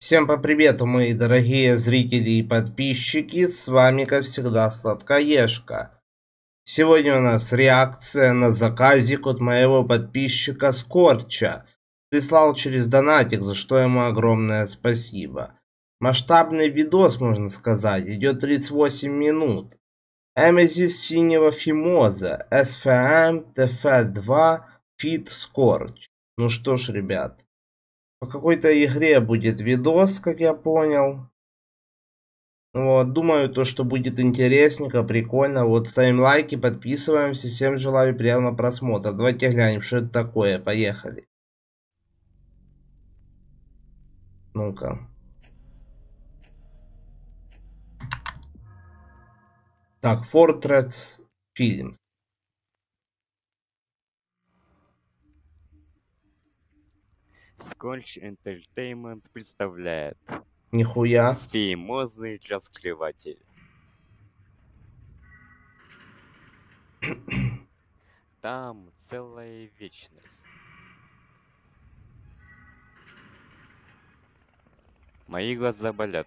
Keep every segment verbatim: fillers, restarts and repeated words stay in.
Всем по привету, мои дорогие зрители и подписчики, с вами, как всегда, Сладкоежка. Сегодня у нас реакция на заказик от моего подписчика Скорча. Прислал через донатик, за что ему огромное спасибо. Масштабный видос, можно сказать, идет тридцать восемь минут. Эмезис синего фимоза, эс эф эм, тэ эф два, Fit Scorch. Ну что ж, ребят. По какой-то игре будет видос, как я понял. Вот, думаю, то, что будет интересненько, прикольно. Вот, ставим лайки, подписываемся. Всем желаю приятного просмотра. Давайте глянем, что это такое. Поехали. Ну-ка. Так, Fortress Films. Скотч Entertainment представляет Нихуя. Фимозный раскрыватель. Там целая вечность. Мои глаза болят.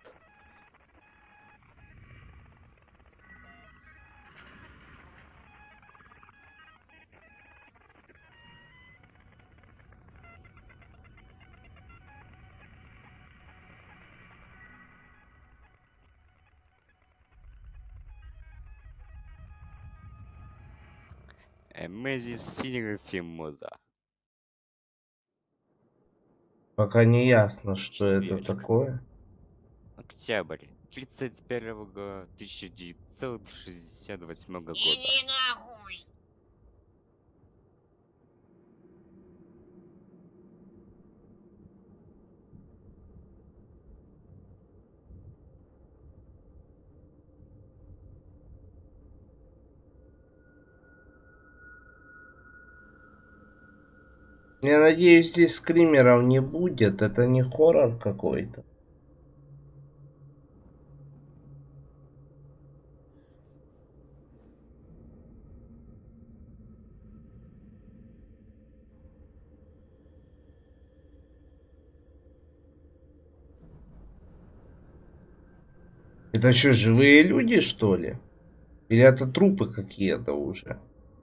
Эмезис синего фимоза. Пока не ясно, что это такое. Октябрь тридцать первого тысяча девятьсот шестьдесят восьмого года. Иди нахуй! Я надеюсь, здесь скримеров не будет. Это не хоррор какой-то. Это что, живые люди, что ли? Или это трупы какие-то уже?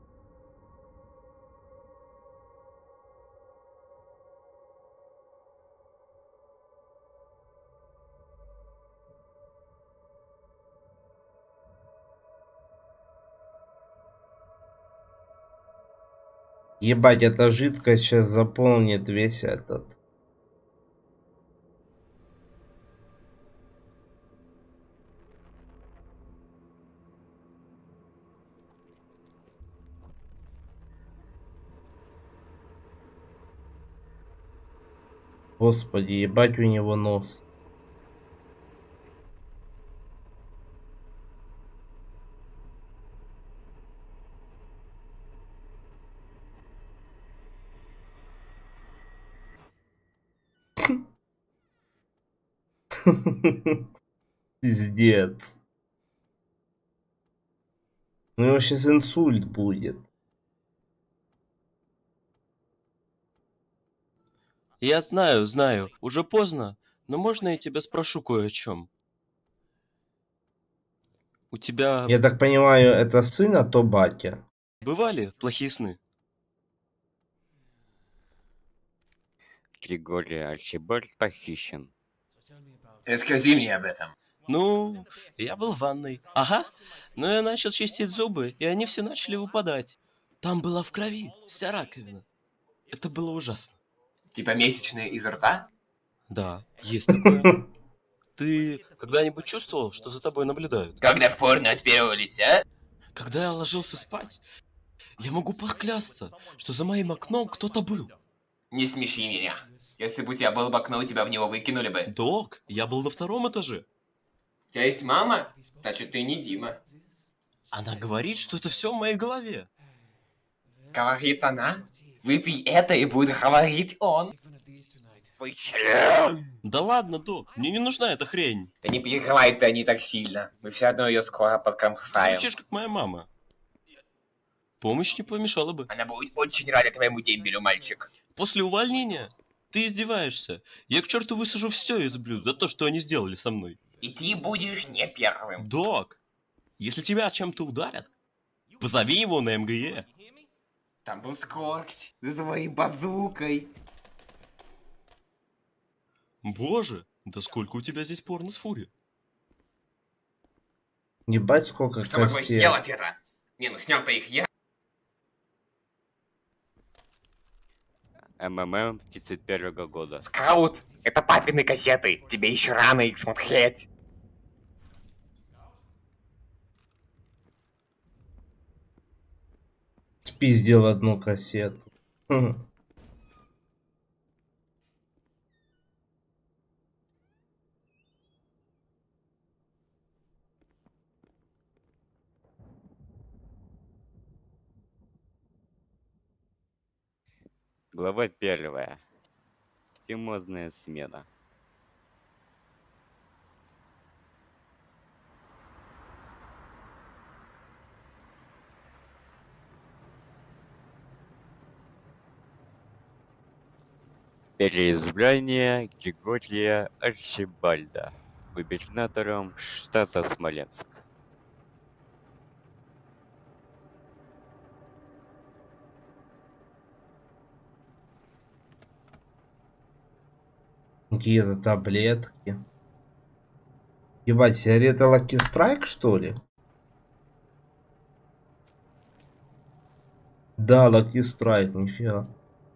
Ебать, эта жидкость сейчас заполнит весь этот. Господи, ебать у него нос. Пиздец. У него сейчас инсульт будет. Я знаю, знаю, уже поздно, но можно я тебя спрошу кое о чем? У тебя Я так понимаю, это сын, а то батя. бывали плохие сны? Григорий Арчибальд похищен. Расскажи мне об этом. Ну, я был в ванной. Ага. Но я начал чистить зубы, и они все начали выпадать. Там была в крови вся раковина. Это было ужасно. Типа месячные из рта? Да, есть такое. Ты когда-нибудь чувствовал, что за тобой наблюдают? Когда в порно от первого лица? Когда я ложился спать, я могу поклясться, что за моим окном кто-то был. Не смеши меня. Если бы у тебя было бы окно, у тебя в него выкинули бы. Док, я был на втором этаже. У тебя есть мама? Значит, ты не Дима. Она говорит, что это все в моей голове. Говорит она. Выпей это, и будет говорить он. Твой член. Да ладно, док, мне не нужна эта хрень. Да не переживай ты не так сильно. Мы все равно ее скоро подкромсаем. Звучишь как моя мама. Помощь не помешала бы. Она будет очень рада твоему дембелю, мальчик. После увольнения? Ты издеваешься? Я к черту высажу все из блюд за то, что они сделали со мной. И ты будешь не первым. Док, если тебя чем-то ударят, позови его на эм гэ е. Там был Скорч за своей базукой. Боже, да сколько у тебя здесь порно с Фури? Ебать, сколько Что могу кассет. сделать это? Не, ну снял-то их я. эм эм эм тридцать первого года. Скаут, это папины кассеты. Тебе еще рано их смотреть. Спиздил одну кассету. Хм. Глава первая. Фимозная смена. Переизбрание Григория Арчибальда губернатором штата Смоленск. Какие-то таблетки. Ебать, сигарета Lucky Strike, что ли? Да, Lucky Strike, нифига.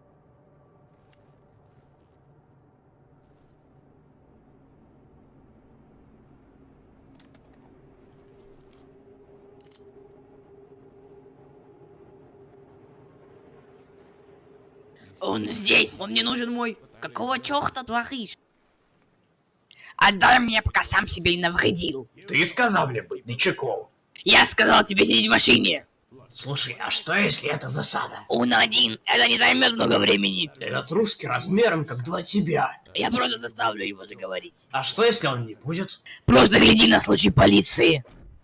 Он здесь! Он мне нужен мой! Какого чёрта творишь? Отдай мне, пока сам себе не навредил. Ты сказал мне быть начеку. Я сказал тебе сидеть в машине. Слушай, а что если это засада? Он один, это не займет много времени. Этот русский размером как два тебя. Я просто заставлю его заговорить. А что если он не будет? Просто гляди на случай полиции.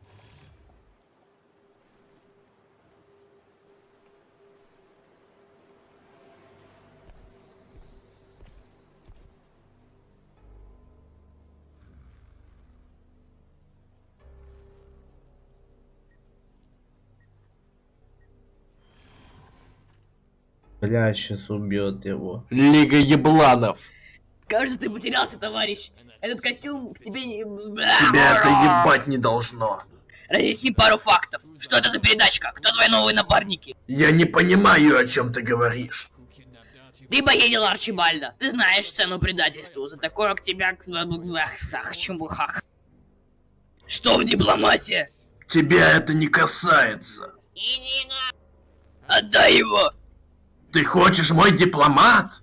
Бля, сейчас убьет его. Лига ебланов. Кажется, ты потерялся, товарищ. Этот костюм к тебе не... Тебя это ебать не должно. Разъясни пару фактов. Что это за передачка? Кто твои новые напарники? Я не понимаю, о чем ты говоришь. Ты похитил Арчибальда. Ты знаешь цену предательству. За такое к тебя... Ах, чумбухах. Что в дипломатии? Тебя это не касается. Иди на... Отдай его! Ты хочешь мой дипломат?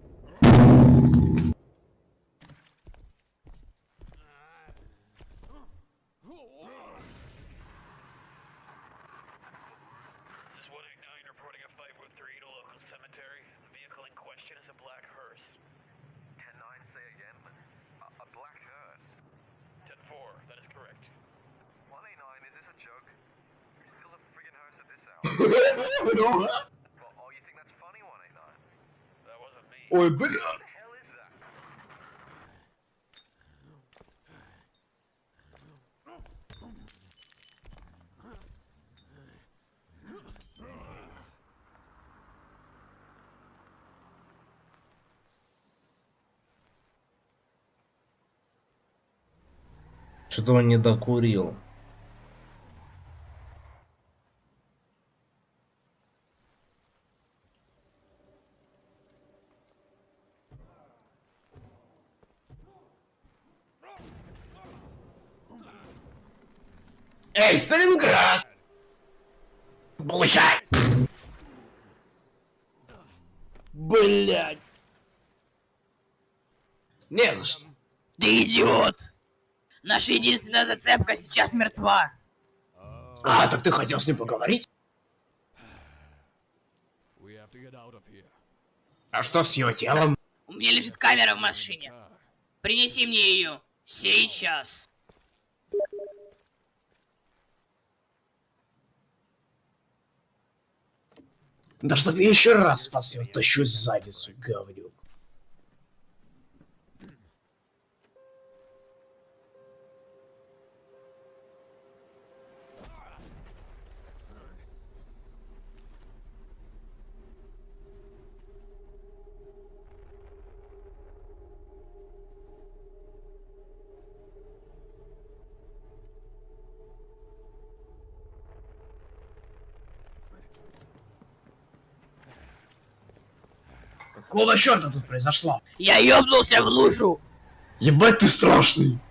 Ой, бля. Что-то он не докурил. Эй, Сталинград! Получай! Блять! Не за что. Ты идиот! Наша единственная зацепка сейчас мертва. А, так ты хотел с ним поговорить? А что с его телом? У меня лежит камера в машине. Принеси мне ее. Сейчас. Да чтоб я еще раз спас его тащу задницу, говнюк. Какого черта тут произошло? Я ёбнулся в лужу. Ебать ты страшный.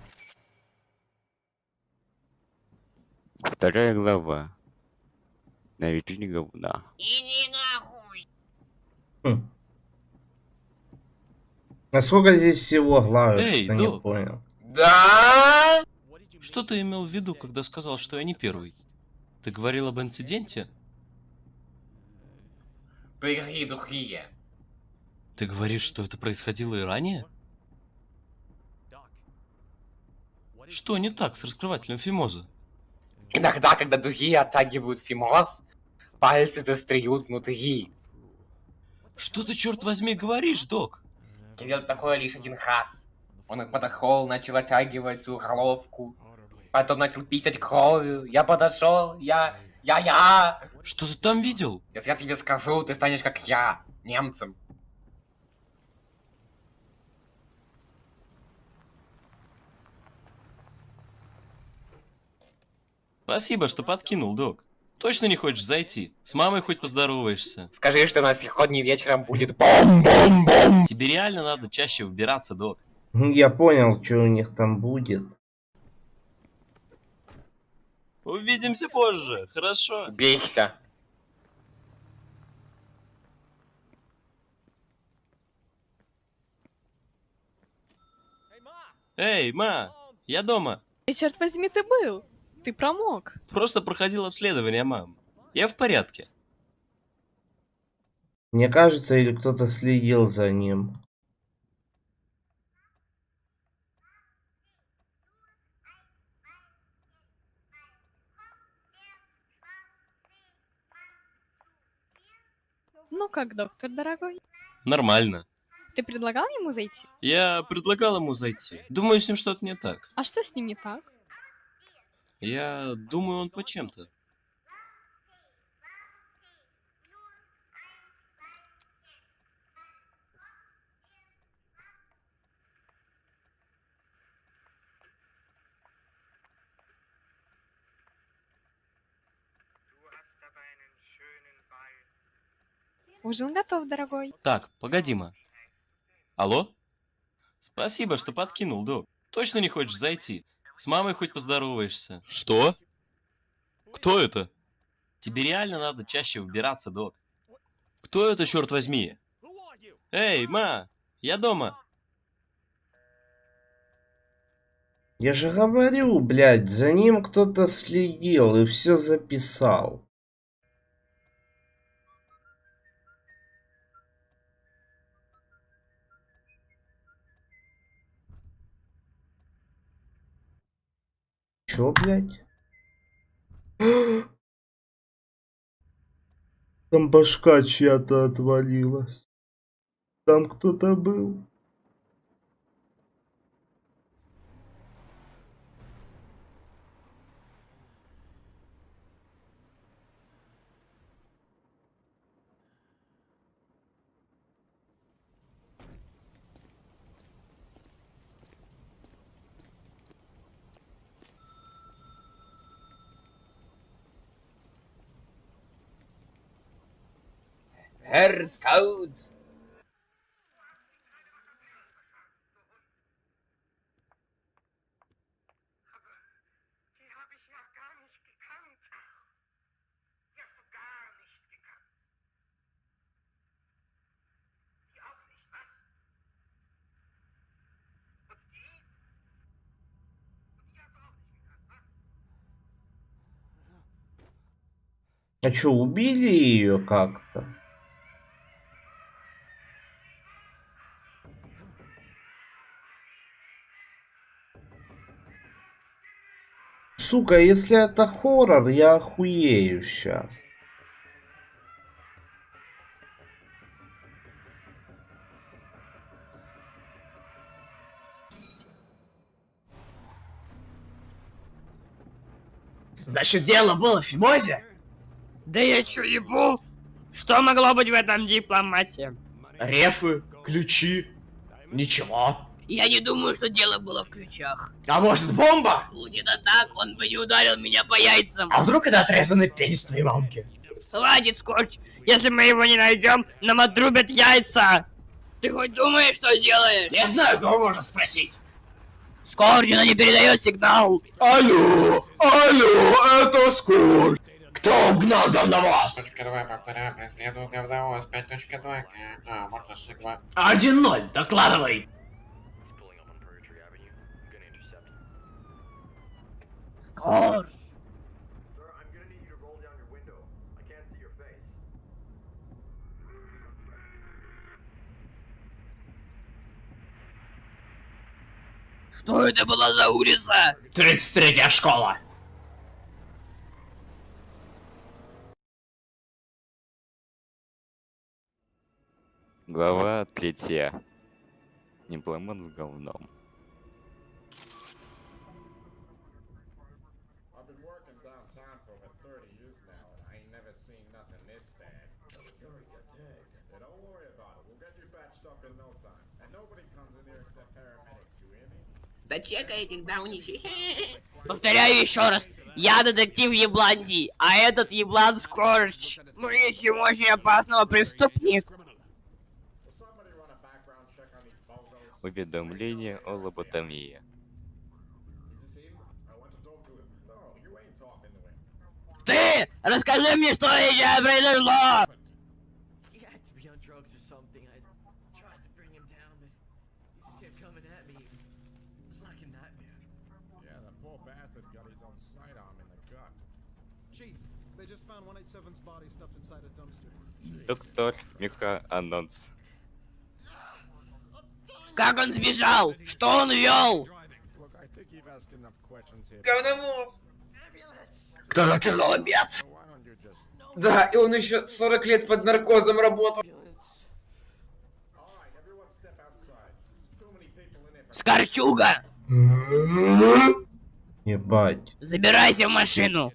Вторая глава. На витрине говна. Иди нахуй. Хм. А сколько здесь всего глав, Эй, что не Док. понял. Да? Что ты имел в виду, когда сказал, что я не первый? Ты говорил об инциденте? Прикры духие. Ты говоришь, что это происходило и ранее? Что не так с раскрывателем фимоза? Иногда, когда духие оттягивают фимоз, пальцы застряют внутри. Что ты, черт возьми, говоришь, Док? Я делал такое лишь один раз. Он подошел, начал оттягивать свою головку. Потом начал писать кровью. Я подошел, я... Я, я... Что ты там видел? Если я тебе скажу, ты станешь как я, немцем. Спасибо, что подкинул, Док. Точно не хочешь зайти? С мамой хоть поздороваешься? Скажи, что у нас сегодня вечером будет бом-бом-бом. Тебе реально надо чаще выбираться, Док. Я понял, что у них там будет. Увидимся позже, хорошо? Бейся. Эй, ма, я дома. И черт возьми, ты был. Ты промок. Просто проходил обследование, мам. Я в порядке. Мне кажется, или кто-то следил за ним. Ну как, доктор дорогой? Нормально. Ты предлагал ему зайти? Я предлагал ему зайти. Думаю, с ним что-то не так. А что с ним не так? Я думаю, он по чем-то. Ужин готов, дорогой. Так, погоди, ма. Алло? Спасибо, что подкинул, Док. Точно не хочешь зайти? С мамой хоть поздороваешься. Что? Кто это? Тебе реально надо чаще выбираться, Док. Кто это, черт возьми? Эй, ма, я дома. Я же говорю, блядь, за ним кто-то следил и все записал. Чё, блядь? Там башка чья-то отвалилась. Там кто-то был. Herr Scout. А чё, убили ее как-то? Сука, если это хоррор, я охуею сейчас. Значит, дело было в фимозе? Да я чё ебу? Что могло быть в этом дипломате? Рефы, ключи. Ничего. Я не думаю, что дело было в ключах. А может, бомба? Будь это так, он бы не ударил меня по яйцам. А вдруг это отрезанный пенис твоей мамки? Хватит, Скотч! Если мы его не найдем, нам отрубят яйца! Ты хоть думаешь, что делаешь? Я знаю, кого можно спросить. Скорч, она не передает сигнал! Алло, алло, это Скорч. Кто угнал говновоз? Точка два, повторяю, преследую говновоз. пять точка два. А, мотоцикла. один ноль, докладывай. Скорч! Что это была за улица? тридцать третья школа. Глава третья. Дипломат с говном. Зачекай этих дауничей. Повторяю еще раз. Я детектив Ебландий, а этот еблан Скорч. Мы ищем очень опасного преступника. Уведомление о лоботомии. Ты! Расскажи мне, что сейчас произошло! Доктор Миха анонс. Как он сбежал? Что он вел? Говновоз! Кто заказал обед? Да, и он еще сорок лет под наркозом работал. Скорчуга! Ебать. Забирайся в машину!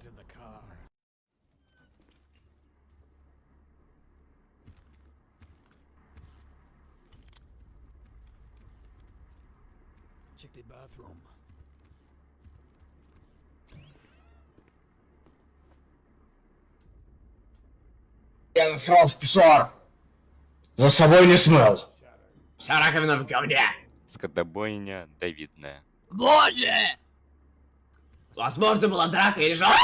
Я насрал в писсуар. За собой не смыл. Вся раковина в говне. Скотобойня Давидная. Боже! Возможно, была драка и жал.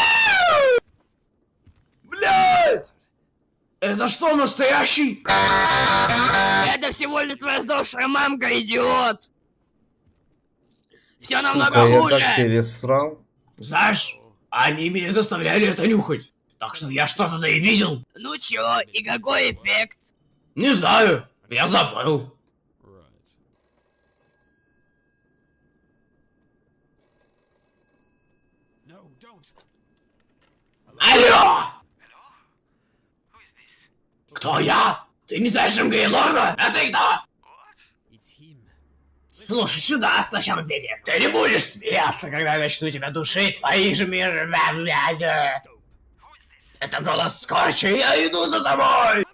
Блядь! Это что, настоящий? Это всего лишь твоя сдохшая мамка, идиот! Все намного Сука, я хуже! так пересрал. Знаешь, они меня заставляли это нюхать. Так что я что-то да и видел. Ну чё, и какой эффект? Не знаю, я забыл. Алло! Кто я? Ты не знаешь эм гэ Лорда? А ты кто? Слушай, сюда, сначала бери. Ты не будешь смеяться, когда я начну тебя душить твои же мир... Это голос Скорча, я иду за тобой!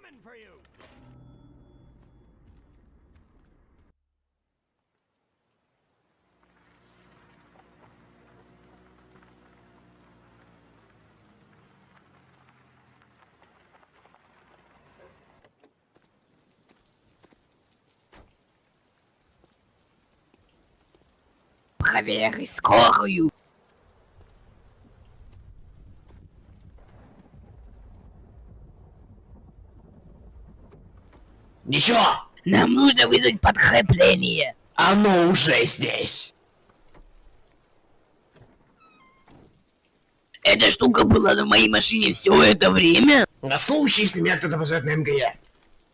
Проверь скорую! Ничего, Нам нужно вызвать подкрепление! оно уже здесь. Эта штука была на моей машине все это время? На случай, если меня кто-то позовет на эм гэ е.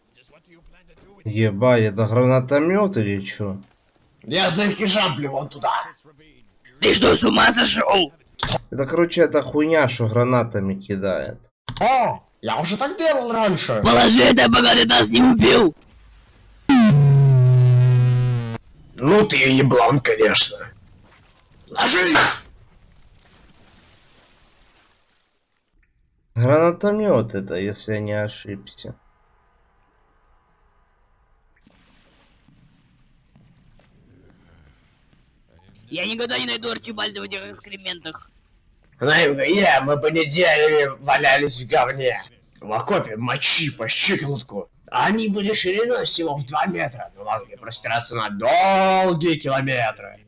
Ебать, это гранатомет или чё? Я за кижамплю вон туда. Ты что, с ума сошел? Это, короче, это хуйня, что гранатами кидает. О, я уже так делал раньше. Положи это, пока ты нас не убил! Ну ты и еблан, конечно. Ложись! Гранатомет это, если я не ошибся. Я никогда не найду Арчибальда в этих экскрементах. На МГЕ мы по неделе валялись в говне. В окопе мочи по щиколотку. Они были шириной всего в два метра, но могли простираться на долгие километры.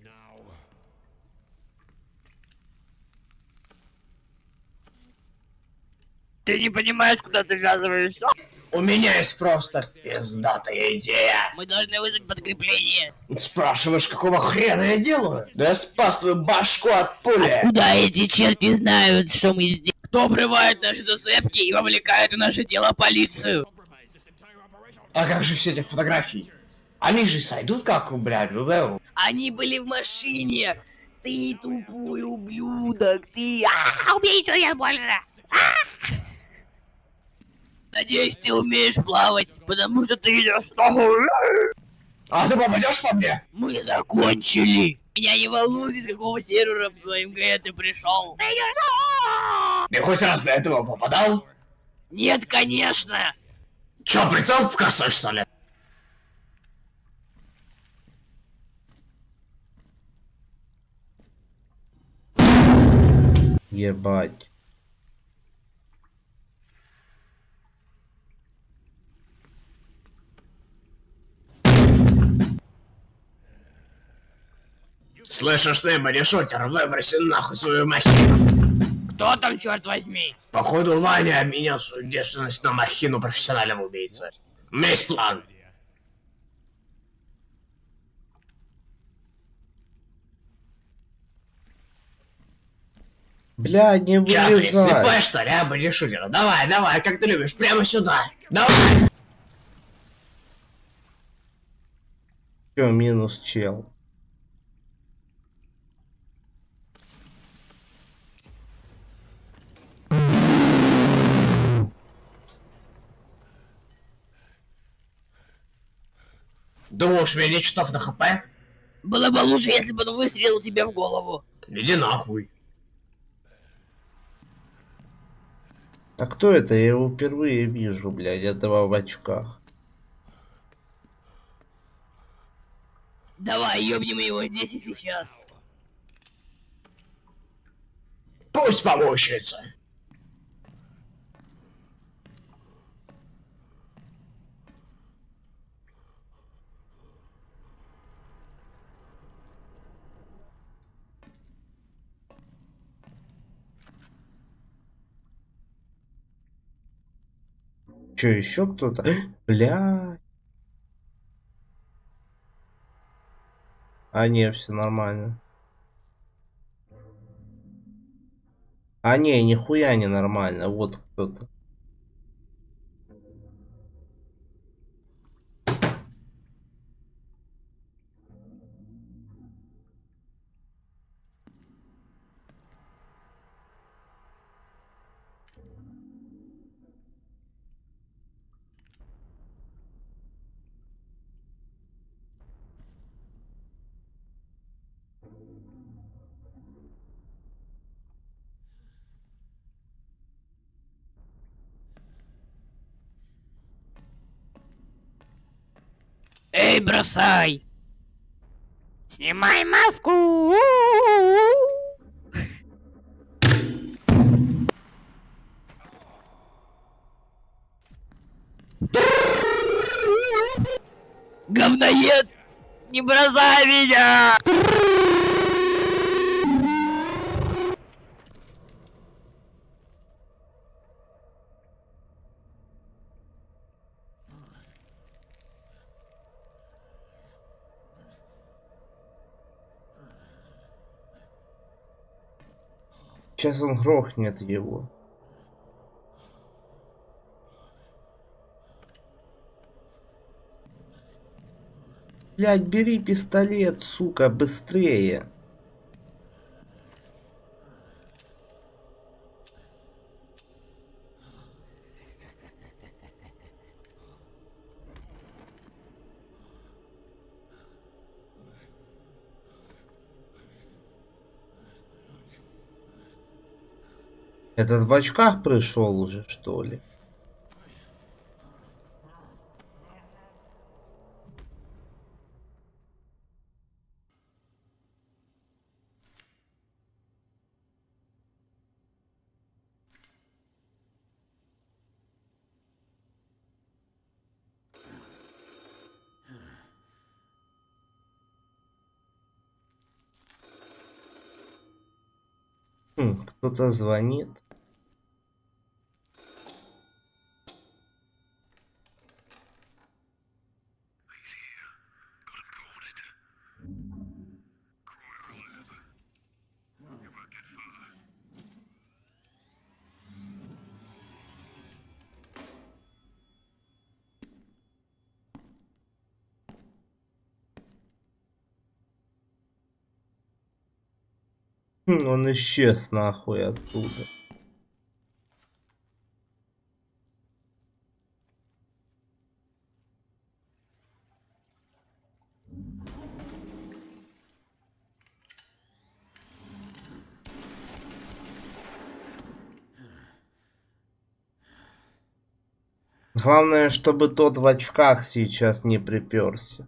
Ты не понимаешь, куда ты ввязываешься? У меня есть просто пиздатая идея. Мы должны вызвать подкрепление. Спрашиваешь, какого хрена я делаю? Да я спас твою башку от пули. Куда эти черти знают, что мы здесь? Кто обрывает наши зацепки и вовлекает в наше дело полицию? А как же все эти фотографии? Они же сойдут как, блядь, в Они были в машине. Ты тупой ублюдок, ты... А, убей меня больше. А! Надеюсь, ты умеешь плавать, потому что ты идешь нахуй. А ты попадешь по мне? Мы закончили. Меня не волнует, из какого сервера в МГ ты пришел. Ты идешь... Ты хоть раз до этого попадал? Нет, конечно. Чё, прицел косой, что ли? Ебать. Слышишь ты, бодишутер, выброси нахуй свою махину. Кто там, черт возьми? Походу, Ваня обменял свою девственность на махину профессионального убийцы. У меня есть план. Бля, не Чё, ты вылезай. слепой, что ли, а, бодишутер? Давай, давай, как ты любишь, прямо сюда. Давай. Чё, минус чел. Думаешь, у меня нет читов на хп? Было бы лучше, если бы он выстрелил тебе в голову. Иди нахуй. А кто это? Я его впервые вижу, блядь, этого в очках. Давай, ёбнем его здесь и сейчас. Пусть помучается. Че, еще кто-то? Бля. А не, все нормально. А не, нихуя не нормально. Вот кто-то. Эй, бросай! Снимай маску! Говноед! Не бросай меня! Сейчас он грохнет его. Блядь, бери пистолет, сука, быстрее. Этот в очках пришел уже, что ли? Хм, кто-то звонит. Хм, он исчез нахуй оттуда. Главное, чтобы тот в очках сейчас не приперся.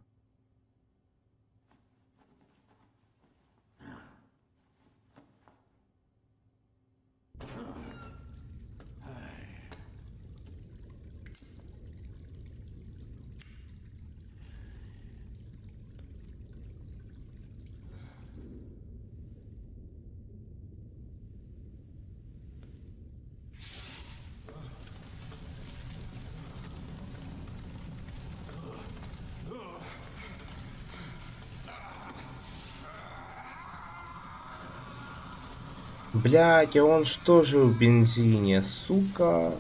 Блядь, а он что же в бензине, сука?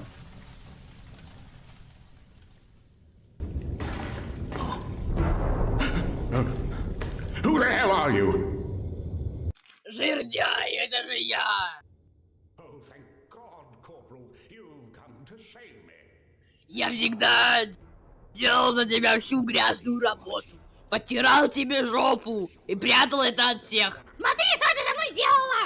Who the hell are you? Жирдяй, это же я! Oh, thank God, Corporal, you've come to save me. Я всегда делал за тебя всю грязную работу. Подтирал тебе жопу и прятал это от всех. Смотри, что ты со мной сделала!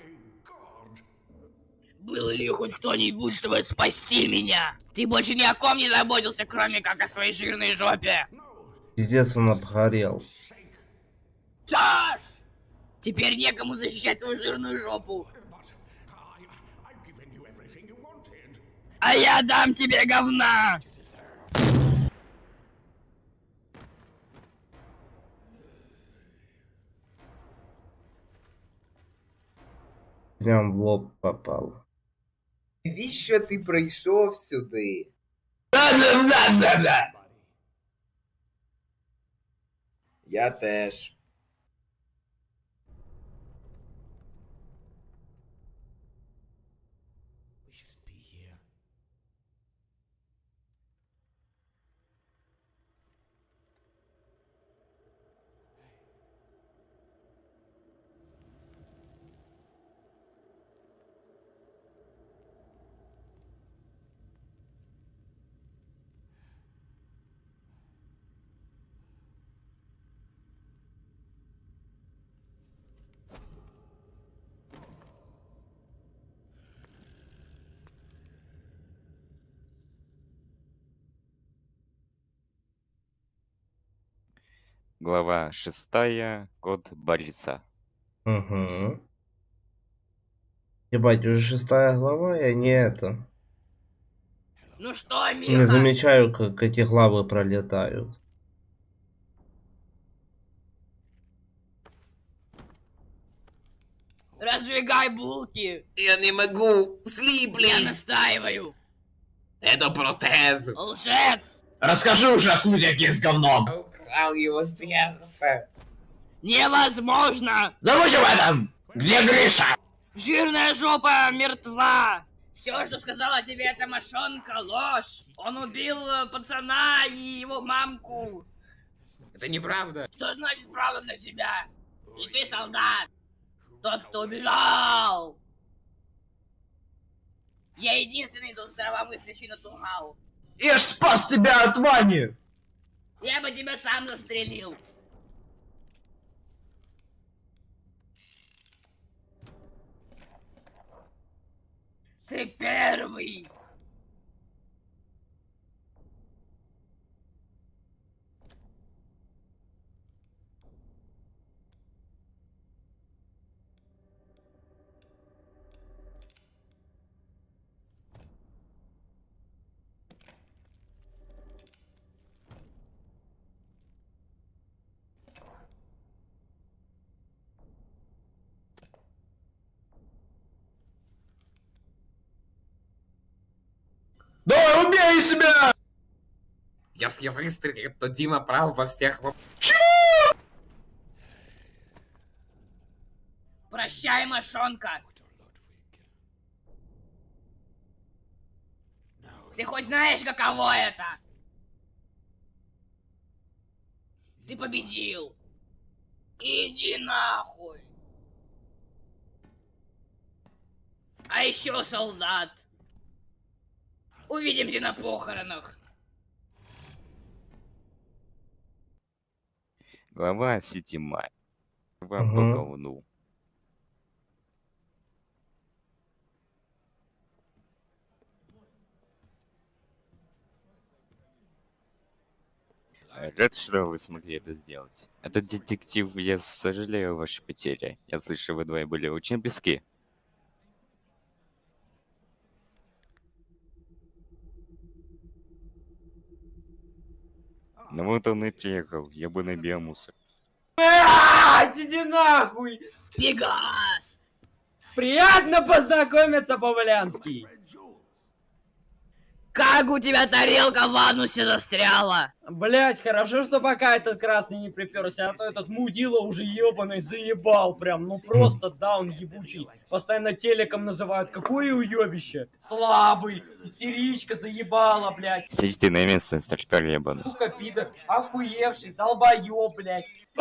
Был ли хоть кто-нибудь, чтобы спасти меня? Ты больше ни о ком не заботился, кроме как о своей жирной жопе. Пиздец, он обгорел. Саш! Теперь некому защищать твою жирную жопу. А я дам тебе говна! Прям в лоб попал. Навіщо ти прийшов сюди? Я теж. Глава шестая. Код Бориса. Угу. Ебать, уже шестая глава, я не это. Ну что, Миха? Не замечаю, как эти главы пролетают. Раздвигай булки. Я не могу. Я Слиплись. настаиваю. Это протез. Лжец. Расскажи уже, откуда я с говном. Украл его сердце. Невозможно. Забудь об этом! Где Гриша? Жирная жопа мертва. Все, что сказала тебе эта мошонка, ложь. Он убил э, пацана и его мамку. Это неправда. Что значит правда для тебя? И ты солдат. Тот, кто убежал. Я единственный тут здравомыслящий натурал. Я ж спас тебя от Вани! Я бы тебя сам застрелил. Ты первый. из себя! Если выстрелит, то Дима прав во всех воп- Прощай, мошонка. Ты хоть знаешь, каково это? Ты победил. Иди нахуй. А еще солдат. Увидимся на похоронах. Глава Сити Май. Глава Мгм. по говну. Рад, что вы смогли это сделать. Этот детектив, я сожалею о вашей потере. Я слышу, вы двое были очень близки. Ну вот он и приехал, ебаный биомусор. Блядь, иди нахуй! Пегас! Приятно познакомиться, Павлянский! Как у тебя тарелка в анусе застряла? Блять, хорошо, что пока этот красный не приперся, а то этот мудила уже ебаный заебал прям, ну просто даун ебучий. Постоянно телеком называют, какое уебище. Слабый, истеричка заебала, блять. Сидите ты на место, старпер ебаный. Сука, пидор, охуевший, долбоеб, блять.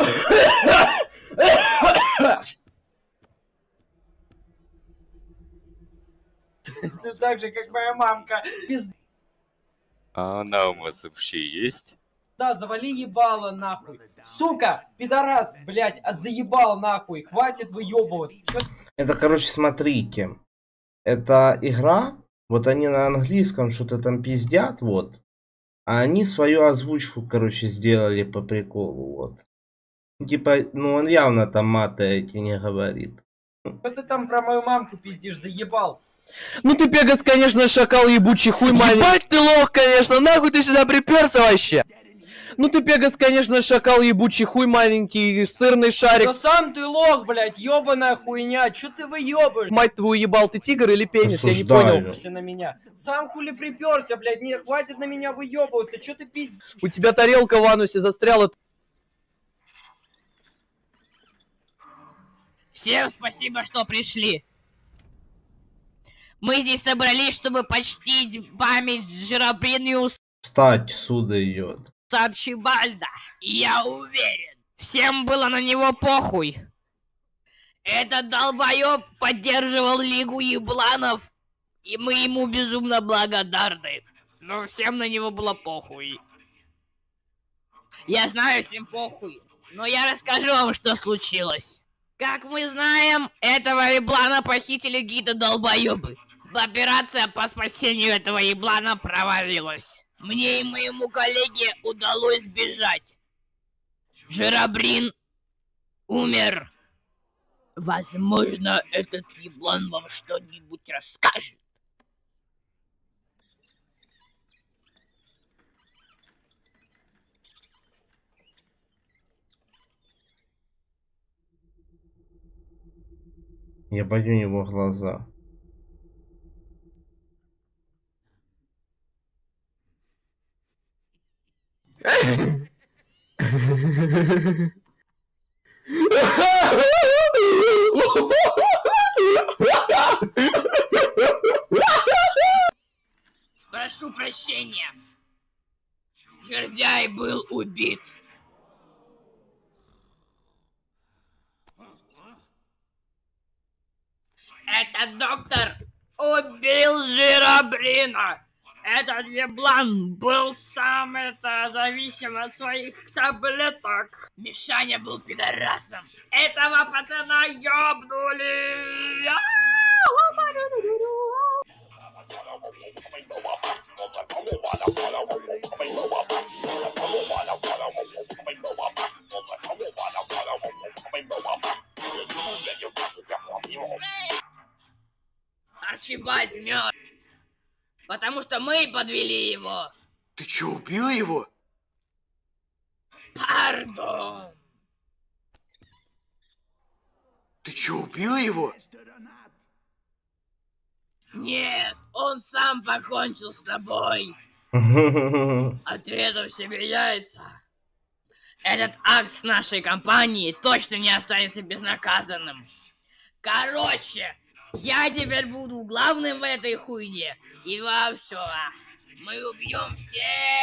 Ты так же, как моя мамка. Пизда, А она у вас вообще есть? завали ебало нахуй. Сука, пидорас, блять, а заебал нахуй. Хватит выебываться. Чё Это, короче, смотрите. Это игра. Вот они на английском что-то там пиздят, вот. А они свою озвучку, короче, сделали по приколу, вот. Типа, ну он явно там маты эти не говорит. Что ты там про мою мамку пиздишь, заебал? Ну ты, Пегас, конечно, шакал ебучий хуй маленький. Ебать ты лох, конечно, нахуй ты сюда приперся вообще? Ну ты, Пегас, конечно, шакал ебучий хуй маленький, сырный шарик. Да сам ты лох, блядь, ебаная хуйня, чё ты выебаешь? Мать твою ебал, ты тигр или пенис, я не Осуждаю. понял. Приперся на меня. Сам хули приперся, блядь, не хватит на меня выебываться, чё ты пиздишь? У тебя тарелка в анусе застряла. Всем спасибо, что пришли. Мы здесь собрались, чтобы почтить память Жиробриниуса Встать, сюда идет. Арчибальда. И я уверен, всем было на него похуй. Этот долбоёб поддерживал Лигу Ебланов, и мы ему безумно благодарны. Но всем на него было похуй. Я знаю, всем похуй, но я расскажу вам, что случилось. Как мы знаем, этого еблана похитили какие-то долбоёбы. Операция по спасению этого еблана провалилась. Мне и моему коллеге удалось сбежать. Жиробрин умер. Возможно, этот еблан вам что-нибудь расскажет. Я бою его глаза. Прошу прощения. Жердяй был убит. Этот доктор убил Жиробрина. Этот еблан был сам это зависим от своих таблеток. Мишаня был пидорасом. Этого пацана ёбнули. Арчибальд мертв. Потому что мы подвели его. Ты чё, убил его? Пардон. Ты чё, убил его? Нет, он сам покончил с собой. Отрезав себе яйца. Этот акт с нашей компанией точно не останется безнаказанным. Короче, я теперь буду главным в этой хуйне. И во все. Мы убьем всех.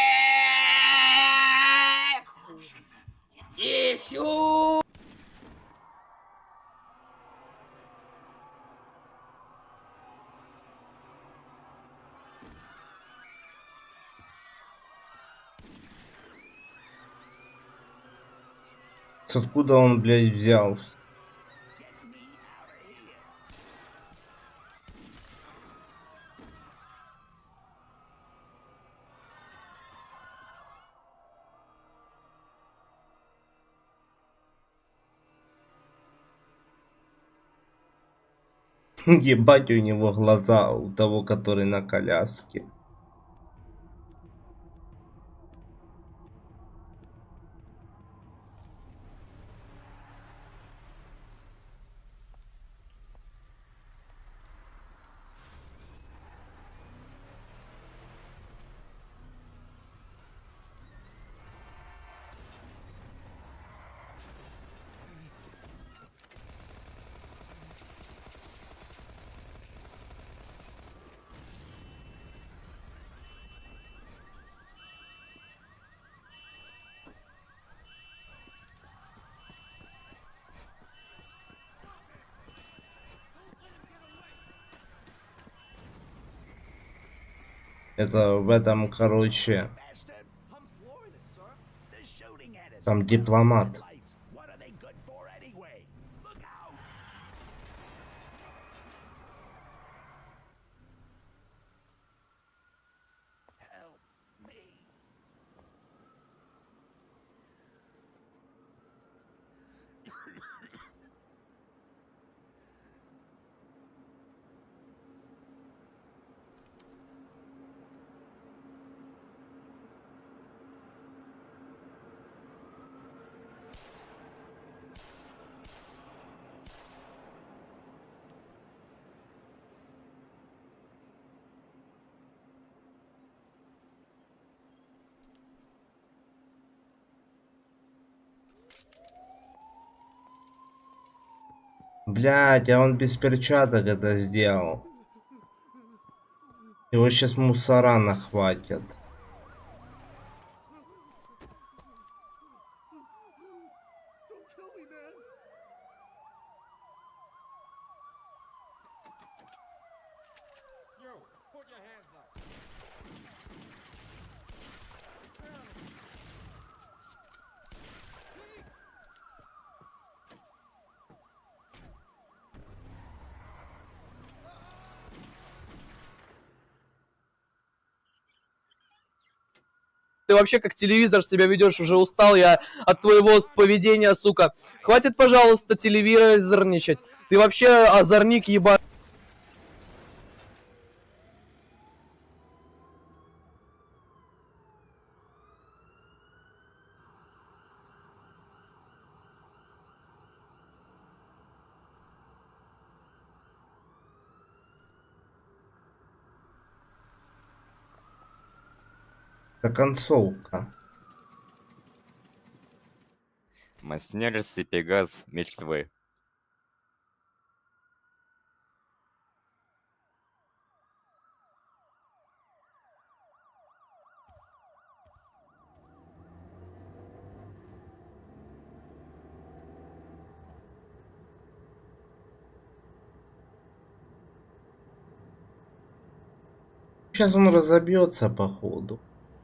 И всю... Откуда он, блядь, взялся? Ебать, у него глаза у того, который на коляске. Это в этом, короче, там дипломат. Блядь, а он без перчаток это сделал. Его сейчас мусора нахватят. Ты вообще как телевизор себя ведешь, уже устал я от твоего поведения, сука. Хватит, пожалуйста, телевизорничать. Ты вообще озорник ебаный. Это концовка. Маснерс и Пегас мертвы. Сейчас он разобьется, походу.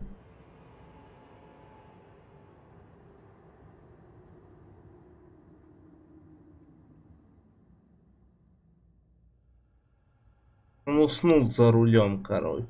Он уснул за рулем, короче.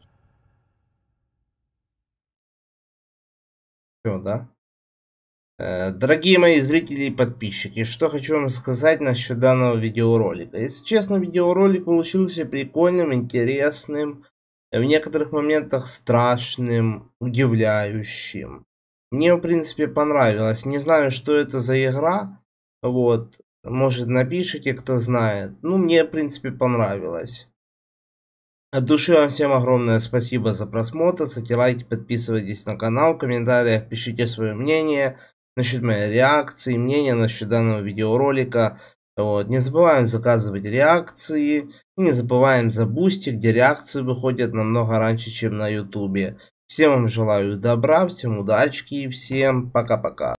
Все, да? Э, дорогие мои зрители и подписчики, что хочу вам сказать насчет данного видеоролика. Если честно, видеоролик получился прикольным, интересным, в некоторых моментах страшным, удивляющим. Мне, в принципе, понравилось. Не знаю, что это за игра. Вот. Может, напишите, кто знает. Ну, мне, в принципе, понравилось. От души вам всем огромное спасибо за просмотр. Ставьте лайки, подписывайтесь на канал, в комментариях пишите свое мнение насчет моей реакции, мнение насчет данного видеоролика. Вот. Не забываем заказывать реакции. И не забываем за Бусти, где реакции выходят намного раньше, чем на ютубе. Всем вам желаю добра, всем удачки и всем пока-пока.